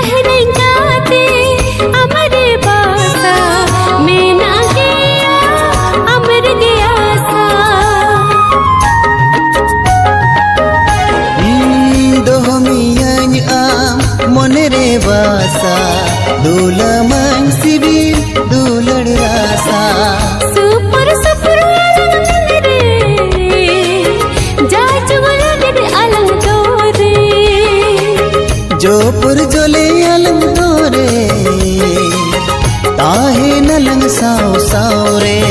लहरंगाते अमर बासा मैं ना गया अमर गया सा दोहमियां आम मोने रे बासा दूला mang sibir dular rasa super super alang re jaju lagde alang tore jopur jole alang tore tahe nalang sao sao re।